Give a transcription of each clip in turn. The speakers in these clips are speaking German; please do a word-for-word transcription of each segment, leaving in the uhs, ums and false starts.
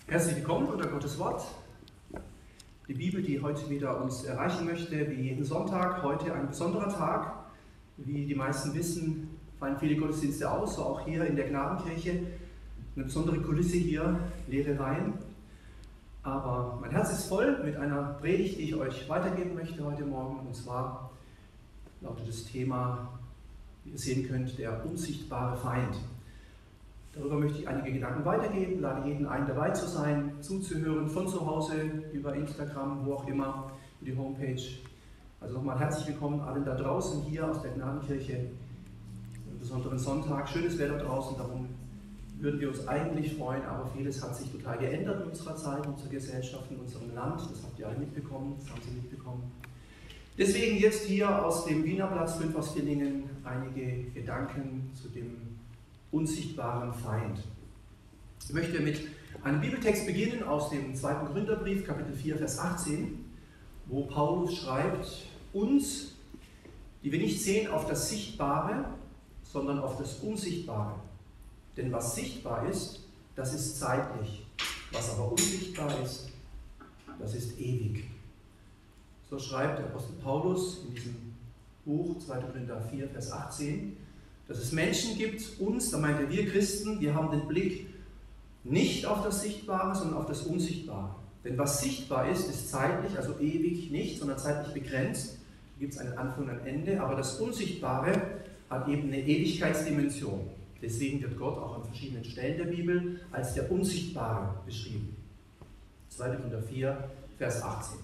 Herzlich willkommen unter Gottes Wort. Die Bibel, die heute wieder uns erreichen möchte, wie jeden Sonntag, heute ein besonderer Tag. Wie die meisten wissen, fallen viele Gottesdienste aus, so auch hier in der Gnadenkirche. Eine besondere Kulisse hier, leere Reihen. Aber mein Herz ist voll mit einer Predigt, die ich euch weitergeben möchte heute Morgen. Und zwar lautet das Thema, wie ihr sehen könnt, der unsichtbare Feind. Darüber möchte ich einige Gedanken weitergeben, lade jeden ein, dabei zu sein, zuzuhören, von zu Hause, über Instagram, wo auch immer, über die Homepage. Also nochmal herzlich willkommen allen da draußen hier aus der Gnadenkirche. Einen besonderen Sonntag, schönes Wetter draußen, darum würden wir uns eigentlich freuen, aber vieles hat sich total geändert in unserer Zeit, in unserer Gesellschaft, in unserem Land. Das habt ihr alle mitbekommen, das haben Sie mitbekommen. Deswegen jetzt hier aus dem Wiener Platz fünf aus Villingen einige Gedanken zu dem unsichtbaren Feind. Ich möchte mit einem Bibeltext beginnen aus dem zweiten Korintherbrief, Kapitel vier, Vers achtzehn, wo Paulus schreibt, uns, die wir nicht sehen auf das Sichtbare, sondern auf das Unsichtbare. Denn was sichtbar ist, das ist zeitlich. Was aber unsichtbar ist, das ist ewig. So schreibt der Apostel Paulus in diesem Buch, zweiter Korinther vier, Vers achtzehn, dass es Menschen gibt, uns, da meint er wir Christen, wir haben den Blick nicht auf das Sichtbare, sondern auf das Unsichtbare. Denn was sichtbar ist, ist zeitlich, also ewig nicht, sondern zeitlich begrenzt. Da gibt es einen Anfang und ein Ende, aber das Unsichtbare hat eben eine Ewigkeitsdimension. Deswegen wird Gott auch an verschiedenen Stellen der Bibel als der Unsichtbare beschrieben. zweiter Korinther vier, Vers achtzehn.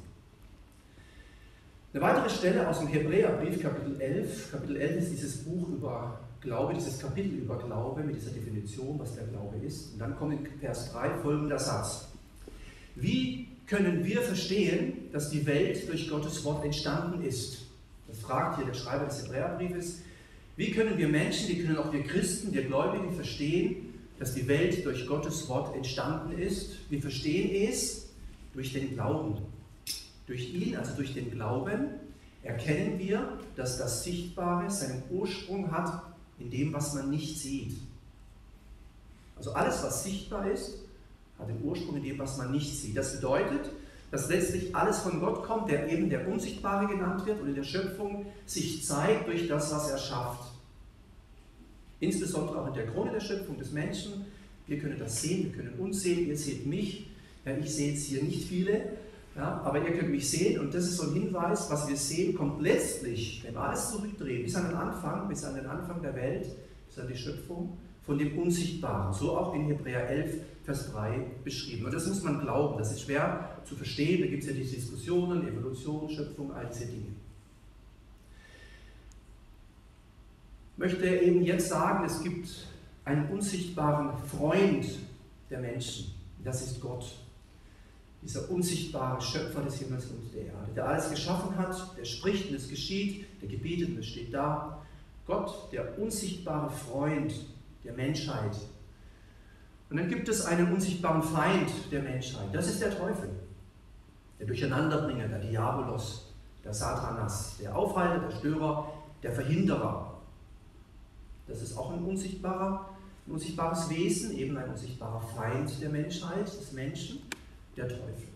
Eine weitere Stelle aus dem Hebräerbrief, Kapitel elf. Kapitel elf ist dieses Buch über Glaube, dieses Kapitel über Glaube mit dieser Definition, was der Glaube ist. Und dann kommt in Vers drei folgender Satz. Wie können wir verstehen, dass die Welt durch Gottes Wort entstanden ist? Das fragt hier der Schreiber des Hebräerbriefes. Wie können wir Menschen, wie können auch wir Christen, wir Gläubigen verstehen, dass die Welt durch Gottes Wort entstanden ist? Wir verstehen es durch den Glauben. Durch ihn, also durch den Glauben, erkennen wir, dass das Sichtbare seinen Ursprung hat in dem, was man nicht sieht. Also alles, was sichtbar ist, hat den Ursprung in dem, was man nicht sieht. Das bedeutet, dass letztlich alles von Gott kommt, der eben der Unsichtbare genannt wird und in der Schöpfung sich zeigt durch das, was er schafft. Insbesondere auch in der Krone der Schöpfung des Menschen. Wir können das sehen, wir können uns sehen, ihr seht mich. Ja, ich sehe jetzt hier nicht viele. Ja, aber ihr könnt mich sehen und das ist so ein Hinweis, was wir sehen, kommt letztlich, wenn wir alles zurückdrehen, bis an den Anfang, bis an den Anfang der Welt, bis an die Schöpfung, von dem Unsichtbaren. So auch in Hebräer elf, Vers drei beschrieben. Und das muss man glauben, das ist schwer zu verstehen, da gibt es ja diese Diskussionen, Evolution, Schöpfung, all diese Dinge. Ich möchte eben jetzt sagen, es gibt einen unsichtbaren Freund der Menschen, das ist Gott. Dieser unsichtbare Schöpfer des Himmels und der Erde, der alles geschaffen hat, der spricht und es geschieht, der gebietet und es steht da. Gott, der unsichtbare Freund der Menschheit. Und dann gibt es einen unsichtbaren Feind der Menschheit, das ist der Teufel. Der Durcheinanderbringer, der Diabolos, der Satanas, der Aufhalter, der Störer, der Verhinderer. Das ist auch ein unsichtbarer, ein unsichtbares Wesen, eben ein unsichtbarer Feind der Menschheit, des Menschen. Der Teufel.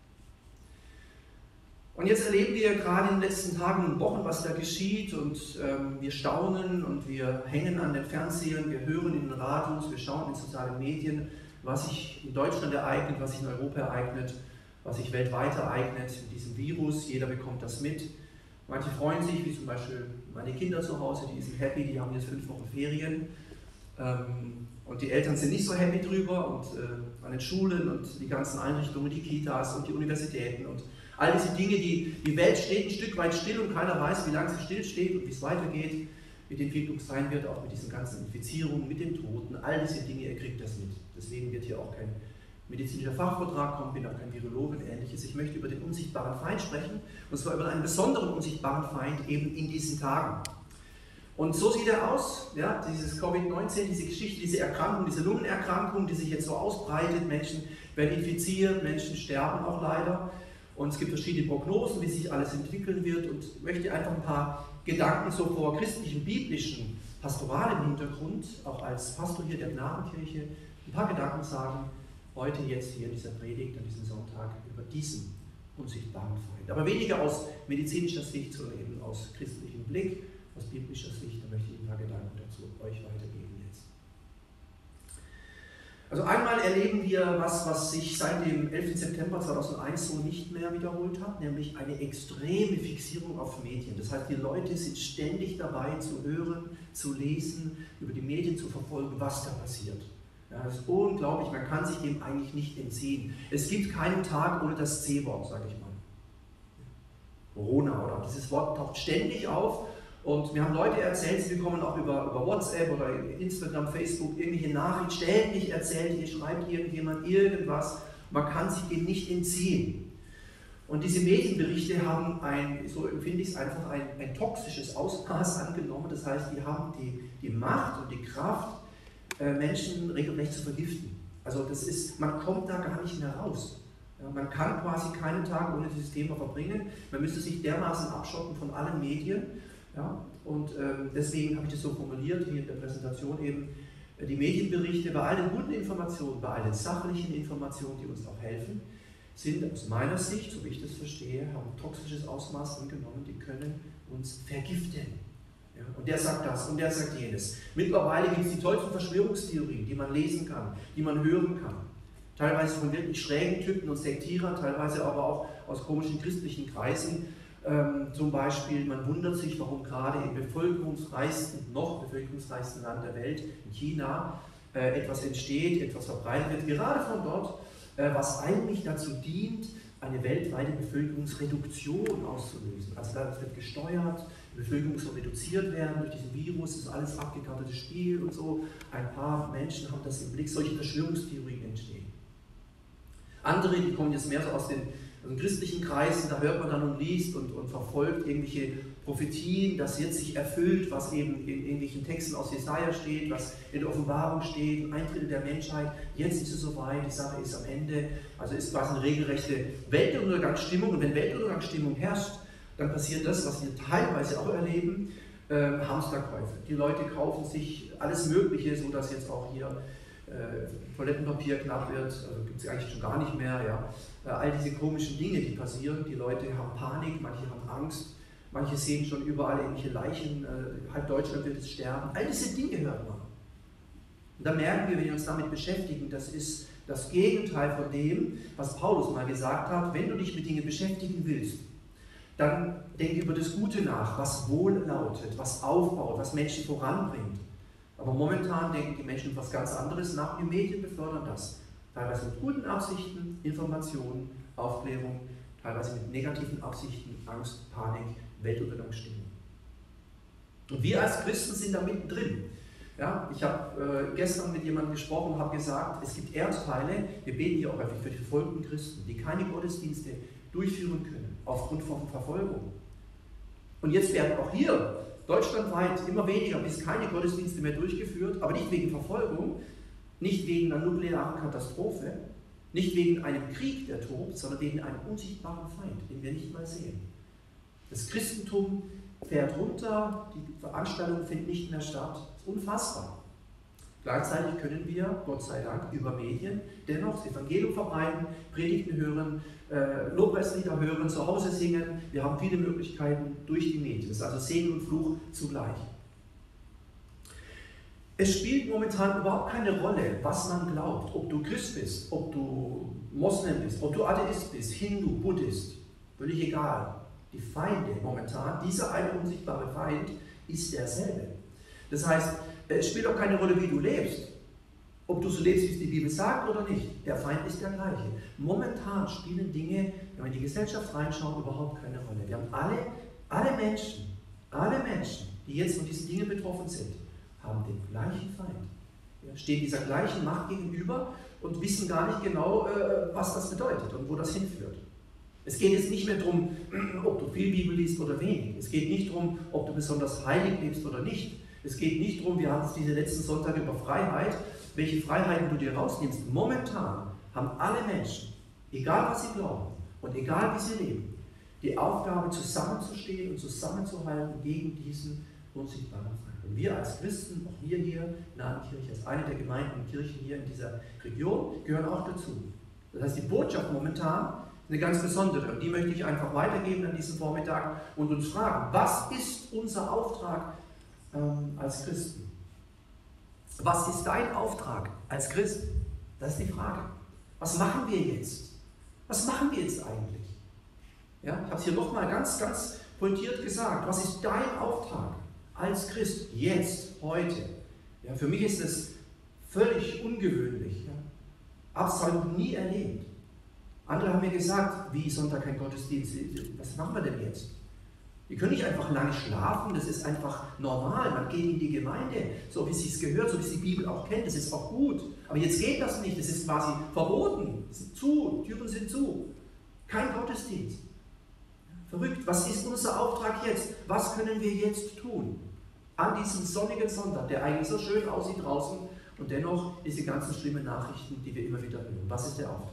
Und jetzt erleben wir gerade in den letzten Tagen und Wochen, was da geschieht und ähm, wir staunen und wir hängen an den Fernsehern, wir hören in den Radios, wir schauen in den sozialen Medien, was sich in Deutschland ereignet, was sich in Europa ereignet, was sich weltweit ereignet mit diesem Virus. Jeder bekommt das mit. Manche freuen sich, wie zum Beispiel meine Kinder zu Hause, die sind happy, die haben jetzt fünf Wochen Ferien. Ähm, Und die Eltern sind nicht so happy drüber und äh, an den Schulen und die ganzen Einrichtungen, die Kitas und die Universitäten und all diese Dinge, die, die Welt steht ein Stück weit still und keiner weiß, wie lange sie still steht und wie es weitergeht, mit der Entwicklung sein wird, auch mit diesen ganzen Infizierungen, mit den Toten, all diese Dinge, ihr kriegt das mit. Deswegen wird hier auch kein medizinischer Fachvortrag kommen, bin auch kein Virologe und ähnliches. Ich möchte über den unsichtbaren Feind sprechen und zwar über einen besonderen unsichtbaren Feind eben in diesen Tagen. Und so sieht er aus, ja, dieses Covid neunzehn, diese Geschichte, diese Erkrankung, diese Lungenerkrankung, die sich jetzt so ausbreitet. Menschen werden infiziert, Menschen sterben auch leider. Und es gibt verschiedene Prognosen, wie sich alles entwickeln wird. Und ich möchte einfach ein paar Gedanken so vor christlichem, biblischen, pastoralem Hintergrund, auch als Pastor hier der Gnadenkirche, ein paar Gedanken sagen, heute jetzt hier in dieser Predigt, an diesem Sonntag, über diesen unsichtbaren Feind. Aber weniger aus medizinischer Sicht, sondern eben aus christlichem Blick, aus biblischer Sicht. Da möchte ich ein paar Gedanken dazu euch weitergeben jetzt. Also einmal erleben wir was, was sich seit dem elften September zweitausendeins so nicht mehr wiederholt hat, nämlich eine extreme Fixierung auf Medien. Das heißt, die Leute sind ständig dabei zu hören, zu lesen, über die Medien zu verfolgen, was da passiert. Ja, das ist unglaublich, man kann sich dem eigentlich nicht entziehen. Es gibt keinen Tag ohne das C-Wort, sage ich mal. Corona oder dieses Wort taucht ständig auf. Und mir haben Leute erzählt, sie bekommen auch über, über WhatsApp oder Instagram, Facebook irgendwelche Nachrichten ständig erzählt, hier schreibt irgendjemand irgendwas, man kann sich dem nicht entziehen. Und diese Medienberichte haben ein, so empfinde ich es einfach, ein, ein toxisches Ausmaß angenommen. Das heißt, die haben die, die Macht und die Kraft, äh, Menschen regelrecht zu vergiften. Also das ist, man kommt da gar nicht mehr raus. Ja, man kann quasi keinen Tag ohne dieses Thema verbringen. Man müsste sich dermaßen abschotten von allen Medien. Ja, und ähm, deswegen habe ich das so formuliert, hier in der Präsentation eben, äh, die Medienberichte bei allen guten Informationen, bei allen sachlichen Informationen, die uns auch helfen, sind aus meiner Sicht, so wie ich das verstehe, haben ein toxisches Ausmaß angenommen, die können uns vergiften. Ja, und der sagt das und der sagt jenes. Mittlerweile gibt es die tollsten Verschwörungstheorien, die man lesen kann, die man hören kann. Teilweise von wirklich schrägen Typen und Sektierern, teilweise aber auch aus komischen christlichen Kreisen. Ähm, zum Beispiel, man wundert sich, warum gerade im bevölkerungsreichsten, noch bevölkerungsreichsten Land der Welt, in China, äh, etwas entsteht, etwas verbreitet wird, gerade von dort, äh, was eigentlich dazu dient, eine weltweite Bevölkerungsreduktion auszulösen. Also da wird gesteuert, die Bevölkerung soll reduziert werden durch diesen Virus, das ist alles abgekartetes Spiel und so. Ein paar Menschen haben das im Blick, solche Verschwörungstheorien entstehen. Andere, die kommen jetzt mehr so aus den in christlichen Kreisen, da hört man dann und liest und, und verfolgt irgendwelche Prophetien, dass jetzt sich erfüllt, was eben in irgendwelchen Texten aus Jesaja steht, was in der Offenbarung steht, ein Drittel der Menschheit, jetzt ist es soweit, die Sache ist am Ende, also ist quasi eine regelrechte Weltuntergangsstimmung. Und wenn Weltuntergangsstimmung herrscht, dann passiert das, was wir teilweise auch erleben, äh, Hamsterkäufe. Die Leute kaufen sich alles Mögliche, so dass jetzt auch hier äh, Toilettenpapier knapp wird, also gibt es eigentlich schon gar nicht mehr, ja. All diese komischen Dinge, die passieren, die Leute haben Panik, manche haben Angst, manche sehen schon überall irgendwelche Leichen, äh, halb Deutschland wird es sterben. All diese Dinge hört man. Und da merken wir, wenn wir uns damit beschäftigen, das ist das Gegenteil von dem, was Paulus mal gesagt hat: Wenn du dich mit Dingen beschäftigen willst, dann denk über das Gute nach, was wohllautet, was aufbaut, was Menschen voranbringt. Aber momentan denken die Menschen etwas ganz anderes nach, die Medien befördern das. Teilweise mit guten Absichten, Informationen, Aufklärung, teilweise mit negativen Absichten, Angst, Panik, Weltuntergangsstimmung. Und wir als Christen sind da mittendrin. Ja, ich habe äh, gestern mit jemandem gesprochen und habe gesagt, es gibt Erdteile, wir beten hier auch häufig für die verfolgten Christen, die keine Gottesdienste durchführen können, aufgrund von Verfolgung. Und jetzt werden auch hier deutschlandweit immer weniger bis keine Gottesdienste mehr durchgeführt, aber nicht wegen Verfolgung, nicht wegen einer nuklearen Katastrophe, nicht wegen einem Krieg, der tobt, sondern wegen einem unsichtbaren Feind, den wir nicht mal sehen. Das Christentum fährt runter, die Veranstaltungen finden nicht mehr statt. Das ist unfassbar. Gleichzeitig können wir, Gott sei Dank, über Medien dennoch das Evangelium verbreiten, Predigten hören, äh, Lobpreislieder hören, zu Hause singen. Wir haben viele Möglichkeiten durch die Medien. Das ist also Segen und Fluch zugleich. Es spielt momentan überhaupt keine Rolle, was man glaubt, ob du Christ bist, ob du Moslem bist, ob du Atheist bist, Hindu, Buddhist, völlig egal. Die Feinde momentan, dieser eine unsichtbare Feind, ist derselbe. Das heißt, es spielt auch keine Rolle, wie du lebst, ob du so lebst, wie es die Bibel sagt oder nicht. Der Feind ist der gleiche. Momentan spielen Dinge, wenn wir in die Gesellschaft reinschauen, überhaupt keine Rolle. Wir haben alle, alle Menschen, alle Menschen, die jetzt von diesen Dingen betroffen sind, haben den gleichen Feind, ja, stehen dieser gleichen Macht gegenüber und wissen gar nicht genau, äh, was das bedeutet und wo das hinführt. Es geht jetzt nicht mehr darum, ob du viel Bibel liest oder wenig. Es geht nicht darum, ob du besonders heilig lebst oder nicht. Es geht nicht darum, wir hatten es diese letzten Sonntage über Freiheit, welche Freiheiten du dir rausnimmst. Momentan haben alle Menschen, egal was sie glauben und egal wie sie leben, die Aufgabe zusammenzustehen und zusammenzuhalten gegen diesen unsichtbaren Feind. Und wir als Christen, auch wir hier in der Kirche, als eine der Gemeinden und Kirchen hier in dieser Region, gehören auch dazu. Das heißt, die Botschaft momentan ist eine ganz besondere und die möchte ich einfach weitergeben an diesem Vormittag und uns fragen, was ist unser Auftrag ähm, als Christen? Was ist dein Auftrag als Christ? Das ist die Frage. Was machen wir jetzt? Was machen wir jetzt eigentlich? Ja, ich habe es hier nochmal ganz, ganz pointiert gesagt. Was ist dein Auftrag als Christ jetzt, heute? Ja, für mich ist es völlig ungewöhnlich. Ja. Habe es noch nie erlebt. Andere haben mir gesagt, wie Sonntag kein Gottesdienst, was machen wir denn jetzt? Wir können nicht einfach lange schlafen, das ist einfach normal. Man geht in die Gemeinde, so wie es sich gehört, so wie es die Bibel auch kennt, das ist auch gut. Aber jetzt geht das nicht, das ist quasi verboten. Es ist zu, Türen sind zu. Kein Gottesdienst. Verrückt, was ist unser Auftrag jetzt? Was können wir jetzt tun? An diesem sonnigen Sonntag, der eigentlich so schön aussieht draußen und dennoch diese ganzen schlimmen Nachrichten, die wir immer wieder hören. Was ist der Auftrag?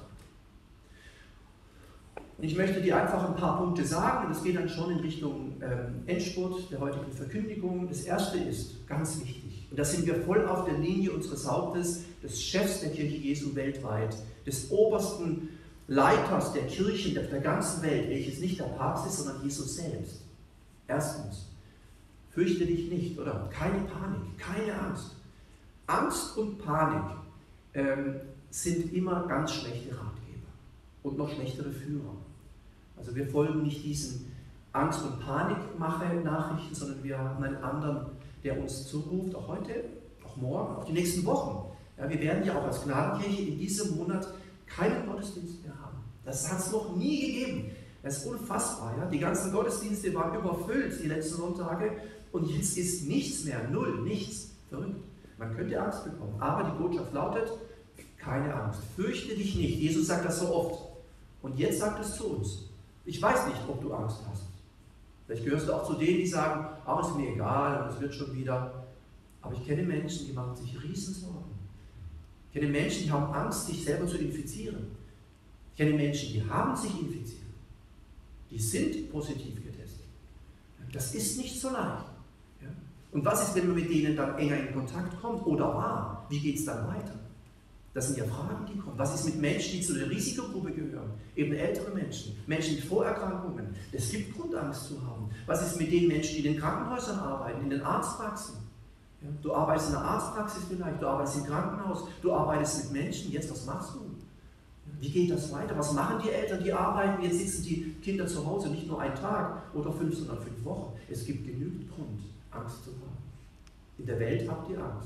Und ich möchte dir einfach ein paar Punkte sagen, und es geht dann schon in Richtung ähm, Endspurt der heutigen Verkündigung. Das erste ist ganz wichtig, und da sind wir voll auf der Linie unseres Hauptes, des Chefs der Kirche Jesu weltweit, des obersten Leiters der Kirchen der, der ganzen Welt, welches nicht der Papst ist, sondern Jesus selbst. Erstens, fürchte dich nicht, oder keine Panik, keine Angst. Angst und Panik ähm, sind immer ganz schlechte Ratgeber und noch schlechtere Führer. Also wir folgen nicht diesen Angst- und Panikmache-Nachrichten, sondern wir haben einen anderen, der uns zuruft, auch heute, auch morgen, auch die nächsten Wochen. Ja, wir werden ja auch als Gnadenkirche in diesem Monat keinen Gottesdienst mehr haben. Das hat es noch nie gegeben. Das ist unfassbar. Ja? Die ganzen Gottesdienste waren überfüllt die letzten Sonntage und jetzt ist nichts mehr, null, nichts. Verrückt. Man könnte Angst bekommen, aber die Botschaft lautet, keine Angst, fürchte dich nicht. Jesus sagt das so oft. Und jetzt sagt es zu uns. Ich weiß nicht, ob du Angst hast. Vielleicht gehörst du auch zu denen, die sagen, ach, ist mir egal und es wird schon wieder. Aber ich kenne Menschen, die machen sich Riesensorgen. Ich kenne Menschen, die haben Angst, sich selber zu infizieren. Ich kenne Menschen, die haben sich infiziert. Die sind positiv getestet. Das ist nicht so leicht. Und was ist, wenn man mit denen dann enger in Kontakt kommt oder war? Wie geht es dann weiter? Das sind ja Fragen, die kommen. Was ist mit Menschen, die zu der Risikogruppe gehören? Eben ältere Menschen, Menschen mit Vorerkrankungen. Es gibt Grund, Angst zu haben. Was ist mit den Menschen, die in den Krankenhäusern arbeiten, in den Arztpraxen? Ja, du arbeitest in der Arztpraxis vielleicht, du arbeitest im Krankenhaus, du arbeitest mit Menschen. Jetzt, was machst du? Wie geht das weiter? Was machen die Eltern, die arbeiten? Jetzt sitzen die Kinder zu Hause, nicht nur einen Tag oder fünf, sondern fünf Wochen. Es gibt genügend Grund, Angst zu haben. In der Welt habt ihr Angst.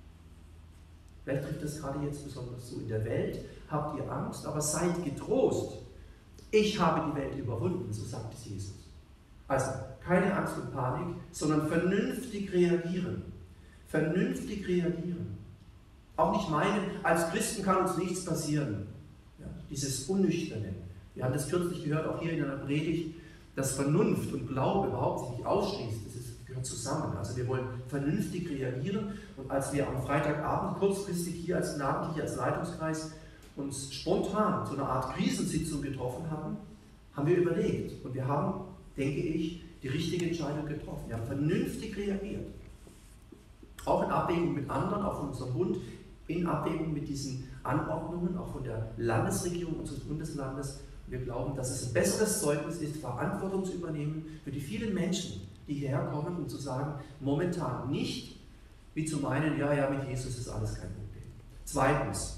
Vielleicht trifft das gerade jetzt besonders zu. In der Welt habt ihr Angst, aber seid getrost. Ich habe die Welt überwunden, so sagt es Jesus. Also keine Angst und Panik, sondern vernünftig reagieren. Vernünftig reagieren. Auch nicht meinen, als Christen kann uns nichts passieren. Ja, dieses Unnüchterne. Wir haben das kürzlich gehört, auch hier in einer Predigt, dass Vernunft und Glaube überhaupt sich nicht ausschließt. Das ist, gehört zusammen. Also wir wollen vernünftig reagieren. Und als wir am Freitagabend kurzfristig hier als Gnadenkirche, als Leitungskreis uns spontan zu einer Art Krisensitzung getroffen haben, haben wir überlegt. Und wir haben, denke ich, die richtige Entscheidung getroffen. Wir haben vernünftig reagiert. Auch in Abwägung mit anderen, auch von unserem Bund, in Abwägung mit diesen Anordnungen, auch von der Landesregierung unseres Bundeslandes. Wir glauben, dass es ein besseres Zeugnis ist, Verantwortung zu übernehmen für die vielen Menschen, die hierher kommen, um zu sagen, momentan nicht, wie zu meinen, ja, ja, mit Jesus ist alles kein Problem. Zweitens,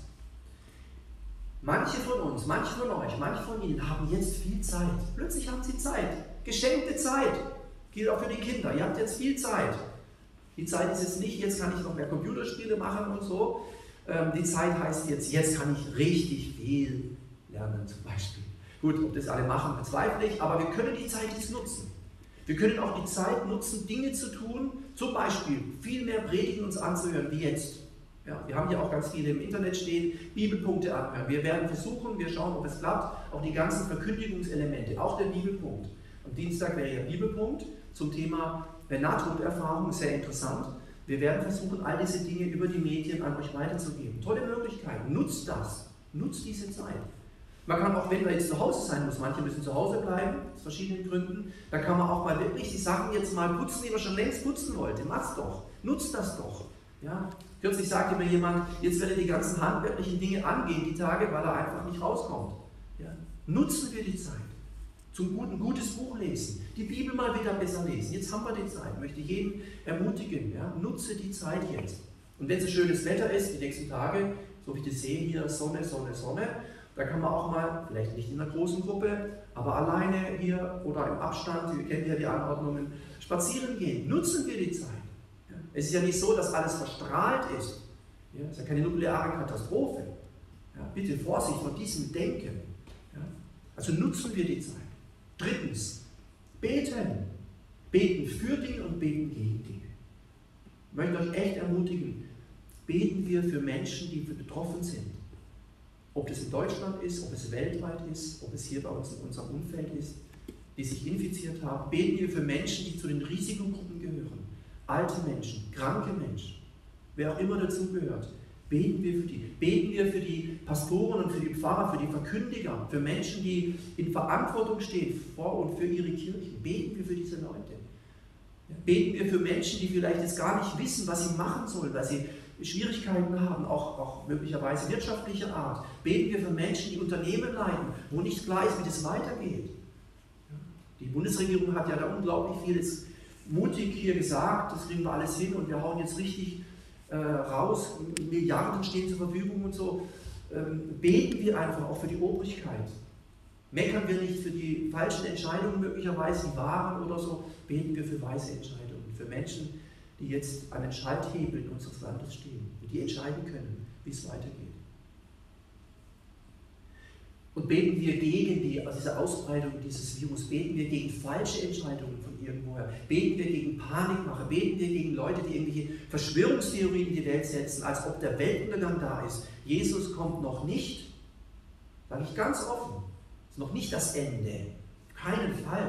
manche von uns, manche von euch, manche von Ihnen haben jetzt viel Zeit. Plötzlich haben sie Zeit, geschenkte Zeit. Gilt auch für die Kinder, ihr habt jetzt viel Zeit. Die Zeit ist jetzt nicht, jetzt kann ich noch mehr Computerspiele machen und so. Die Zeit heißt jetzt, jetzt kann ich richtig viel lernen zum Beispiel. Gut, ob das alle machen, bezweifle ich, aber wir können die Zeit jetzt nutzen. Wir können auch die Zeit nutzen, Dinge zu tun, zum Beispiel viel mehr Predigen uns anzuhören wie jetzt. Ja, wir haben ja auch ganz viele im Internet stehen, Bibelpunkte anhören. Wir werden versuchen, wir schauen, ob es klappt, auch die ganzen Verkündigungselemente, auch der Bibelpunkt. Am Dienstag wäre ja Bibelpunkt zum Thema Nahtoderfahrung, sehr interessant. Wir werden versuchen, all diese Dinge über die Medien an euch weiterzugeben. Tolle Möglichkeiten, nutzt das, nutzt diese Zeit. Man kann auch, wenn man jetzt zu Hause sein muss, manche müssen zu Hause bleiben, aus verschiedenen Gründen, da kann man auch mal wirklich die Sachen jetzt mal putzen, die man schon längst putzen wollte. Mach's doch, nutzt das doch. Ja? Kürzlich sagte mir jemand, jetzt werde die ganzen handwerklichen Dinge angehen, die Tage, weil er einfach nicht rauskommt. Ja? Nutzen wir die Zeit. Zum guten, gutes Buch lesen, die Bibel mal wieder besser lesen. Jetzt haben wir die Zeit, möchte ich jeden ermutigen, ja? Nutze die Zeit jetzt. Und wenn es schönes Wetter ist, die nächsten Tage, so wie ich das sehe hier, Sonne, Sonne, Sonne, da kann man auch mal, vielleicht nicht in einer großen Gruppe, aber alleine hier oder im Abstand, wir kennen ja die Anordnungen, spazieren gehen. Nutzen wir die Zeit. Ja? Es ist ja nicht so, dass alles verstrahlt ist. Ja? Es ist ja keine nukleare Katastrophe. Ja? Bitte Vorsicht vor diesem Denken. Ja? Also nutzen wir die Zeit. Drittens, beten. Beten für Dinge und beten gegen Dinge. Ich möchte euch echt ermutigen, beten wir für Menschen, die betroffen sind. Ob das in Deutschland ist, ob es weltweit ist, ob es hier bei uns in unserem Umfeld ist, die sich infiziert haben. Beten wir für Menschen, die zu den Risikogruppen gehören. Alte Menschen, kranke Menschen, wer auch immer dazugehört. Beten wir für die. Beten wir für die Pastoren und für die Pfarrer, für die Verkündiger, für Menschen, die in Verantwortung stehen vor und für ihre Kirchen. Beten wir für diese Leute. Beten wir für Menschen, die vielleicht jetzt gar nicht wissen, was sie machen sollen, weil sie Schwierigkeiten haben, auch, auch möglicherweise wirtschaftlicher Art. Beten wir für Menschen, die Unternehmen leiten, wo nicht klar ist, wie das weitergeht. Die Bundesregierung hat ja da unglaublich vieles mutig hier gesagt, das kriegen wir alles hin und wir hauen jetzt richtig äh, raus, Milliarden stehen zur Verfügung und so. Ähm, beten wir einfach auch für die Obrigkeit. Meckern wir nicht für die falschen Entscheidungen, möglicherweise die wahren oder so, beten wir für weise Entscheidungen, für Menschen, die jetzt an den Schalthebeln unseres Landes stehen, die entscheiden können, wie es weitergeht. Und beten wir gegen die, also diese Ausbreitung dieses Virus, beten wir gegen falsche Entscheidungen von irgendwoher, beten wir gegen Panikmache, beten wir gegen Leute, die irgendwelche Verschwörungstheorien in die Welt setzen, als ob der Weltuntergang da ist. Jesus kommt noch nicht, sage ich ganz offen, ist noch nicht das Ende, auf keinen Fall.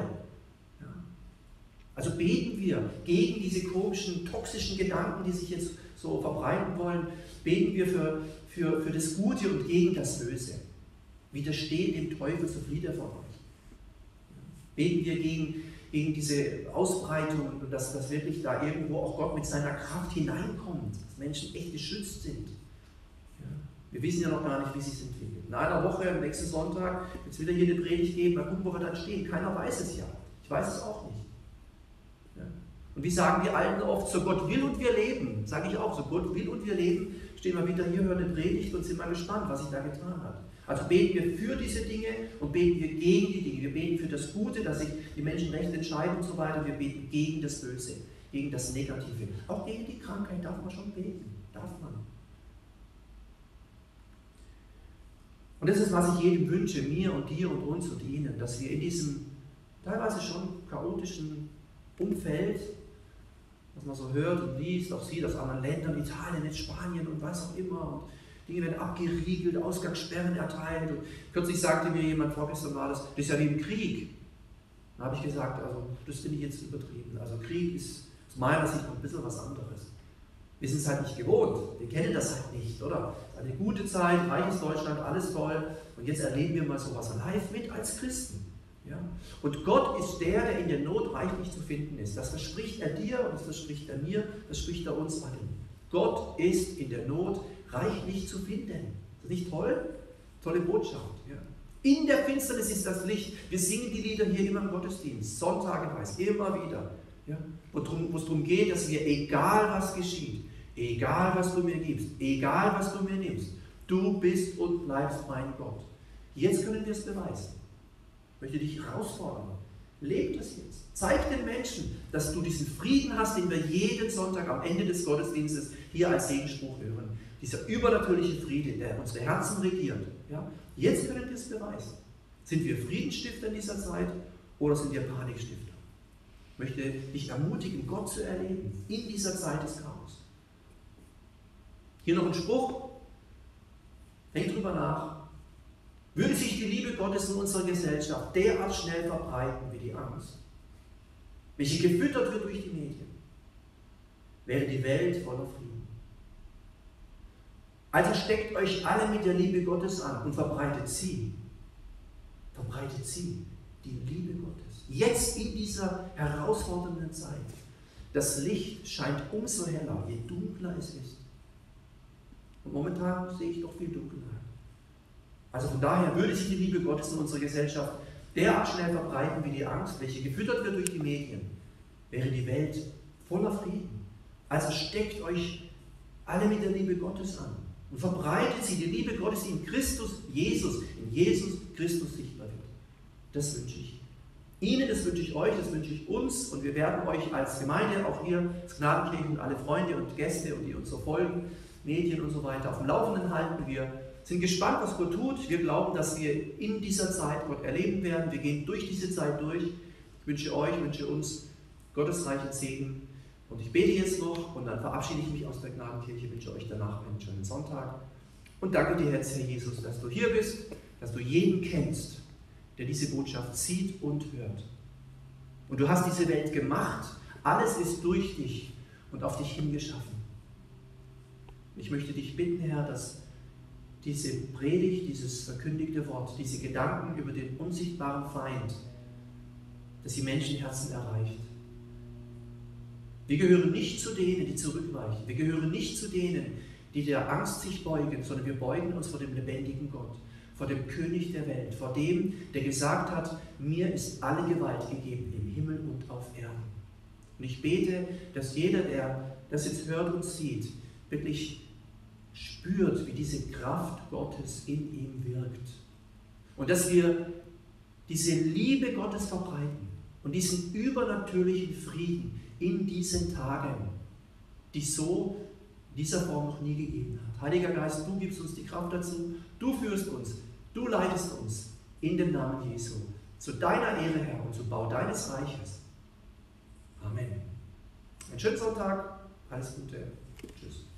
Also beten wir gegen diese komischen, toxischen Gedanken, die sich jetzt so verbreiten wollen. Beten wir für, für, für das Gute und gegen das Böse. Widersteht dem Teufel, so flieht er von euch. Beten wir gegen, gegen diese Ausbreitung und dass, dass wirklich da irgendwo auch Gott mit seiner Kraft hineinkommt, dass Menschen echt geschützt sind. Ja. Wir wissen ja noch gar nicht, wie sich es entwickelt. In einer Woche, am nächsten Sonntag, wird es wieder hier eine Predigt geben, mal gucken, wo wir dann stehen. Keiner weiß es ja. Ich weiß es auch nicht. Und wie sagen die Alten oft, so Gott will und wir leben, sage ich auch, so Gott will und wir leben, stehen wir wieder hier, hören eine Predigt und sind mal gespannt, was sich da getan hat. Also beten wir für diese Dinge und beten wir gegen die Dinge. Wir beten für das Gute, dass sich die Menschen recht entscheiden und so weiter. Wir beten gegen das Böse, gegen das Negative. Auch gegen die Krankheit darf man schon beten, darf man. Und das ist, was ich jedem wünsche, mir und dir und uns und Ihnen, dass wir in diesem teilweise schon chaotischen Umfeld, was man so hört und liest, auch sieht aus anderen Ländern, Italien, in Spanien und was auch immer. Und Dinge werden abgeriegelt, Ausgangssperren erteilt. Und kürzlich sagte mir jemand, vorgestern war das, das ist ja wie im Krieg. Dann habe ich gesagt, also das finde ich jetzt übertrieben. Also Krieg ist aus meiner Sicht noch ein bisschen was anderes. Wir sind es halt nicht gewohnt, wir kennen das halt nicht, oder? Eine gute Zeit, reiches Deutschland, alles toll. Und jetzt erleben wir mal sowas live mit als Christen. Ja? Und Gott ist der, der in der Not reichlich zu finden ist. Das verspricht er dir und das verspricht er mir, das spricht er uns allen. Gott ist in der Not reichlich zu finden. Ist das nicht toll? Tolle Botschaft. Ja? In der Finsternis ist das Licht. Wir singen die Lieder hier immer im Gottesdienst, sonntageweise, immer wieder. Ja? Wo es darum geht, dass wir, egal was geschieht, egal was du mir gibst, egal was du mir nimmst, du bist und bleibst mein Gott. Jetzt können wir es beweisen. Ich möchte dich herausfordern. Leb das jetzt. Zeig den Menschen, dass du diesen Frieden hast, den wir jeden Sonntag am Ende des Gottesdienstes hier als Segenspruch hören. Dieser übernatürliche Friede, der unsere Herzen regiert. Ja? Jetzt können wir es beweisen. Sind wir Friedensstifter in dieser Zeit oder sind wir Panikstifter? Ich möchte dich ermutigen, Gott zu erleben in dieser Zeit des Chaos. Hier noch ein Spruch. Denk drüber nach. Würde sich die Liebe Gottes in unserer Gesellschaft derart schnell verbreiten wie die Angst, welche gefüttert wird durch die Medien, wäre die Welt voller Frieden. Also steckt euch alle mit der Liebe Gottes an und verbreitet sie. verbreitet sie, die Liebe Gottes. Jetzt in dieser herausfordernden Zeit. Das Licht scheint umso heller, je dunkler es ist. Und momentan sehe ich doch viel Dunkelheit. Also von daher würde sich die Liebe Gottes in unserer Gesellschaft derart schnell verbreiten wie die Angst, welche gefüttert wird durch die Medien, wäre die Welt voller Frieden. Also steckt euch alle mit der Liebe Gottes an und verbreitet sie, die Liebe Gottes, die in Christus Jesus, in Jesus Christus sichtbar wird. Das wünsche ich Ihnen, das wünsche ich euch, das wünsche ich uns, und wir werden euch als Gemeinde, auch hier, als Gnadenkirche und alle Freunde und Gäste und die uns so folgen, Medien und so weiter, auf dem Laufenden halten. Wir sind gespannt, was Gott tut. Wir glauben, dass wir in dieser Zeit Gott erleben werden. Wir gehen durch diese Zeit durch. Ich wünsche euch, ich wünsche uns gottesreichen Segen. Und ich bete jetzt noch und dann verabschiede ich mich aus der Gnadenkirche. Ich wünsche euch danach einen schönen Sonntag. Und danke dir, Herr Jesus, dass du hier bist, dass du jeden kennst, der diese Botschaft sieht und hört. Und du hast diese Welt gemacht. Alles ist durch dich und auf dich hingeschaffen. Ich möchte dich bitten, Herr, dass diese Predigt, dieses verkündigte Wort, diese Gedanken über den unsichtbaren Feind, dass sie Menschenherzen erreicht. Wir gehören nicht zu denen, die zurückweichen. Wir gehören nicht zu denen, die der Angst sich beugen, sondern wir beugen uns vor dem lebendigen Gott, vor dem König der Welt, vor dem, der gesagt hat, mir ist alle Gewalt gegeben im Himmel und auf Erden. Und ich bete, dass jeder, der das jetzt hört und sieht, wirklich spürt, wie diese Kraft Gottes in ihm wirkt. Und dass wir diese Liebe Gottes verbreiten und diesen übernatürlichen Frieden in diesen Tagen, die es so in dieser Form noch nie gegeben hat. Heiliger Geist, du gibst uns die Kraft dazu, du führst uns, du leitest uns in dem Namen Jesu zu deiner Ehre, Herr, und zum Bau deines Reiches. Amen. Einen schönen Sonntag, alles Gute, tschüss.